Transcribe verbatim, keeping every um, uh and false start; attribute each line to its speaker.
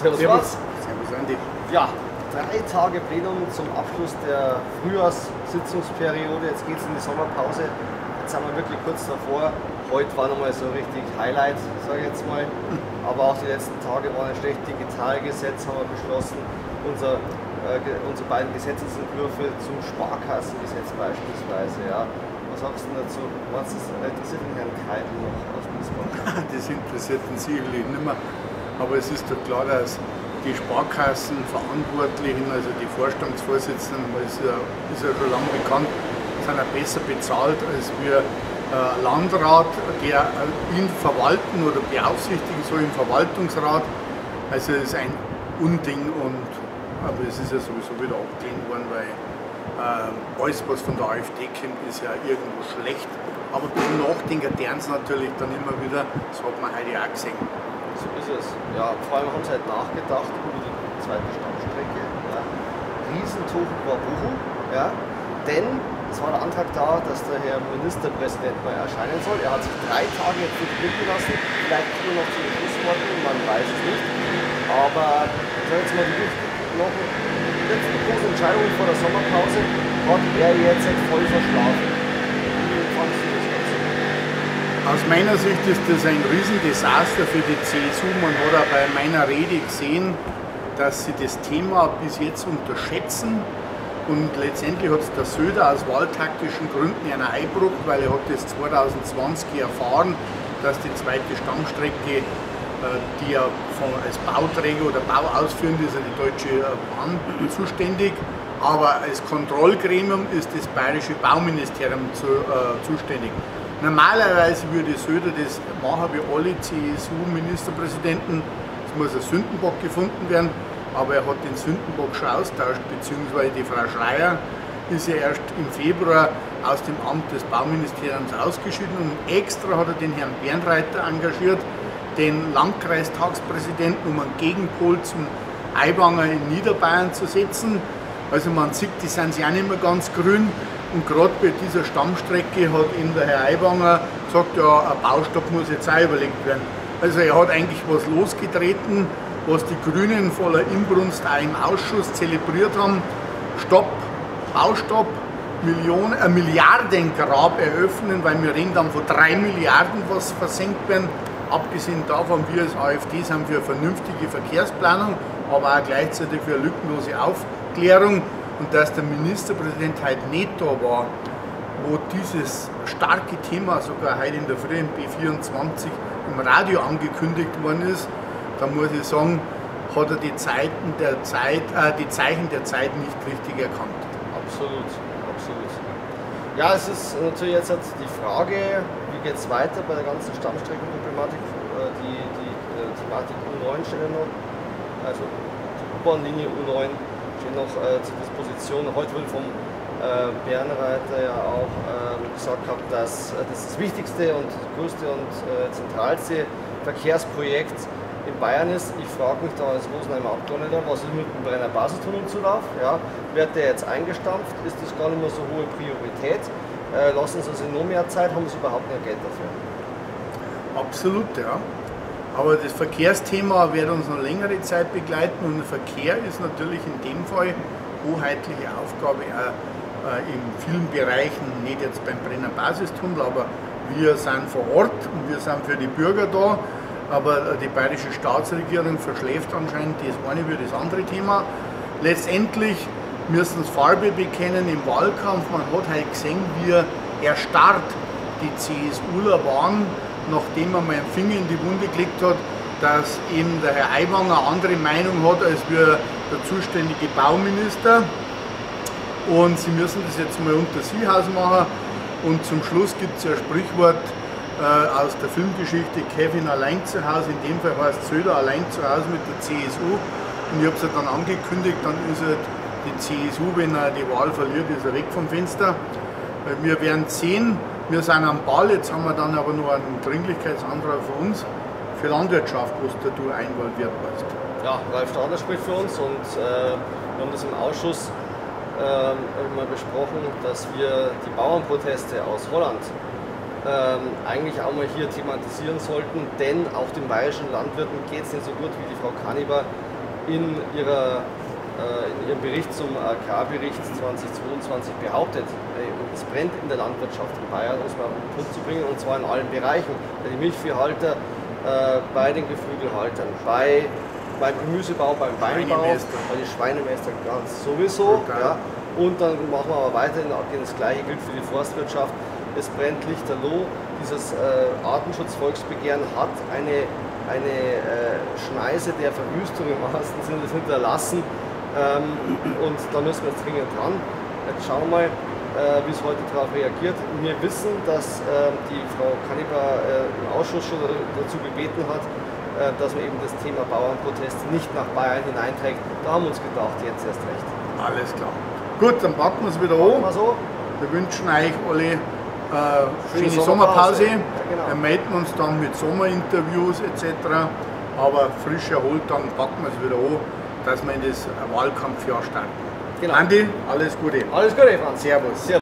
Speaker 1: Servus, Servus.
Speaker 2: Servus, Andi.
Speaker 1: Ja, drei Tage Plenum zum Abschluss der Frühjahrssitzungsperiode. Jetzt geht es in die Sommerpause. Jetzt sind wir wirklich kurz davor. Heute war nochmal so richtig Highlight, sage ich jetzt mal. Aber auch die letzten Tage waren schlecht. Digitalgesetz haben wir beschlossen. Unser, äh, unsere beiden Gesetzesentwürfe zum Sparkassengesetz beispielsweise. Ja. Was sagst du dazu? Was ist, interessiert den Herrn Keidl noch aus Wiesbaden?
Speaker 2: Das interessiert ihn sicherlich nicht mehr. Aber es ist doch klar, dass die Sparkassenverantwortlichen, also die Vorstandsvorsitzenden, ist ja, ist ja schon lange bekannt, sind ja besser bezahlt als wir äh, Landrat, der ihn verwalten oder beaufsichtigen soll im Verwaltungsrat. Also es ist ein Unding, und, aber es ist ja sowieso wieder abgelehnt worden, weil äh, alles, was von der AfD kommt, ist ja irgendwo schlecht. Aber beim Nachdenken deren es natürlich dann immer wieder, das hat man heute auch gesehen.
Speaker 1: So ist es. Ja, vor allem haben sie halt nachgedacht über die zweite Stammstrecke. Ja. Riesentuch über Bochum. Ja. Denn es war der Antrag da, dass der Herr Ministerpräsident mal erscheinen soll. Er hat sich drei Tage jetzt nicht blicken lassen. Vielleicht kommt er noch zu den Schlussworten, man weiß es nicht. Aber ich sage jetzt mal, die noch die letzten großen Entscheidungen vor der Sommerpause hat er jetzt voll verschlafen. Wie fandest du das Ganze?
Speaker 2: Aus meiner Sicht ist das ein Riesendesaster für die C S U. Man hat auch bei meiner Rede gesehen, dass sie das Thema bis jetzt unterschätzen. Und letztendlich hat es der Söder aus wahltaktischen Gründen einen Einbruch, weil er hat das zwanzig zwanzig erfahren, dass die zweite Stammstrecke, die ja von, als Bauträger oder Bauausführende ist ja die Deutsche Bahn zuständig, aber als Kontrollgremium ist das Bayerische Bauministerium zu, äh, zuständig. Normalerweise würde Söder das machen wie alle C S U-Ministerpräsidenten. Es muss ein Sündenbock gefunden werden, aber er hat den Sündenbock schon austauscht, beziehungsweise die Frau Schreier ist ja erst im Februar aus dem Amt des Bauministeriums ausgeschieden, und extra hat er den Herrn Bernreiter engagiert, den Landkreistagspräsidenten, um einen Gegenpol zum Aiwanger in Niederbayern zu setzen. Also man sieht, die sind sich auch nicht mehr ganz grün. Und gerade bei dieser Stammstrecke hat ihn der Herr Aiwanger gesagt, ja, ein Baustopp muss jetzt auch überlegt werden. Also er hat eigentlich was losgetreten, was die Grünen voller Inbrunst auch im Ausschuss zelebriert haben. Stopp, Baustopp, Millionen, ein Milliardengrab eröffnen, weil wir reden dann von drei Milliarden, was versenkt werden. Abgesehen davon, wir als AfD sind für eine vernünftige Verkehrsplanung, aber auch gleichzeitig für eine lückenlose Aufklärung. Und dass der Ministerpräsident heute nicht da war, wo dieses starke Thema sogar heute in der Früh im B vierundzwanzig im Radio angekündigt worden ist, da muss ich sagen, hat er die, Zeiten der Zeit, äh, die Zeichen der Zeit nicht richtig erkannt.
Speaker 1: Absolut, absolut. Ja, es ist natürlich jetzt die Frage, wie geht es weiter bei der ganzen Stammstreckenproblematik. Die, die, die Thematik U neun steht ja noch, also die U-Bahn-Linie U neun steht noch äh, zur Disposition. Heute wurde vom äh, Bernreiter ja auch äh, gesagt gehabt, dass äh, das das wichtigste und größte und äh, zentralste Verkehrsprojekt in Bayern ist. Ich frage mich da als Rosenheimer Abgeordneter, was ist mit dem Brenner Basistunnelzulauf? Ja, wird der jetzt eingestampft? Ist das gar nicht mehr so hohe Priorität? Äh, lassen Sie uns in noch mehr Zeit, haben Sie überhaupt noch Geld dafür?
Speaker 2: Absolut, ja. Aber das Verkehrsthema wird uns noch längere Zeit begleiten, und der Verkehr ist natürlich in dem Fall hoheitliche Aufgabe äh, in vielen Bereichen, nicht jetzt beim Brenner Basistunnel, aber wir sind vor Ort und wir sind für die Bürger da. Aber die bayerische Staatsregierung verschläft anscheinend das eine wie das andere Thema. Letztendlich müssen es Farbe bekennen im Wahlkampf. Man hat halt gesehen, wie erstarrt die CSUler waren, nachdem man mal einen Finger in die Wunde gelegt hat, dass eben der Herr Aiwanger eine andere Meinung hat als wir der zuständige Bauminister. Und sie müssen das jetzt mal unter sich ausmachen. Und zum Schluss gibt es ja ein Sprichwort äh, aus der Filmgeschichte, Kevin allein zu Hause, in dem Fall heißt Söder allein zu Hause mit der C S U. Und ich habe es ja dann angekündigt, dann ist halt die C S U, wenn er die Wahl verliert, ist er weg vom Fenster. Wir werden sehen, wir sind am Ball, jetzt haben wir dann aber noch einen Dringlichkeitsantrag für uns, für Landwirtschaft, wo du involviert warst.
Speaker 1: Ja, Ralf Stadler spricht für uns, und äh, wir haben das im Ausschuss äh, mal besprochen, dass wir die Bauernproteste aus Holland äh, eigentlich auch mal hier thematisieren sollten, denn auch den bayerischen Landwirten geht es nicht so gut, wie die Frau Kaniber in, ihrer, äh, in ihrem Bericht zum Agrarbericht zweitausendzweiundzwanzig behauptet, ey, es brennt in der Landwirtschaft in Bayern, um es mal auf den Punkt zu bringen, und zwar in allen Bereichen. Bei den Milchviehhalter, äh, bei den Geflügelhaltern, bei, beim Gemüsebau, beim Weinbau, bei den Schweinemestern ganz sowieso. Ja. Und dann machen wir aber weiterhin, das gleiche gilt für die Forstwirtschaft. Es brennt lichterloh. Dieses äh, Artenschutzvolksbegehren hat eine, eine äh, Schneise der Verwüstung im wahrsten Sinne hinterlassen. Ähm, und da müssen wir jetzt dringend dran. Jetzt schauen wir mal, äh, wie es heute darauf reagiert. Wir wissen, dass äh, die Frau Kaniper äh, im Ausschuss schon dazu gebeten hat, äh, dass man eben das Thema Bauernprotest nicht nach Bayern hineinträgt. Da haben wir uns gedacht, jetzt erst recht.
Speaker 2: Alles klar. Gut, dann packen wir es wieder an.
Speaker 1: So.
Speaker 2: Wir wünschen euch alle äh, schöne
Speaker 1: Sommerpause.
Speaker 2: Sommerpause.
Speaker 1: Ja, genau.
Speaker 2: Wir melden uns dann mit Sommerinterviews et cetera. Aber frisch erholt, dann packen wir es wieder an, dass wir in das Wahlkampfjahr starten.
Speaker 1: Genau.
Speaker 2: Andi, alles Gute.
Speaker 1: Alles Gute, Franz.
Speaker 2: Servus.
Speaker 1: Servus.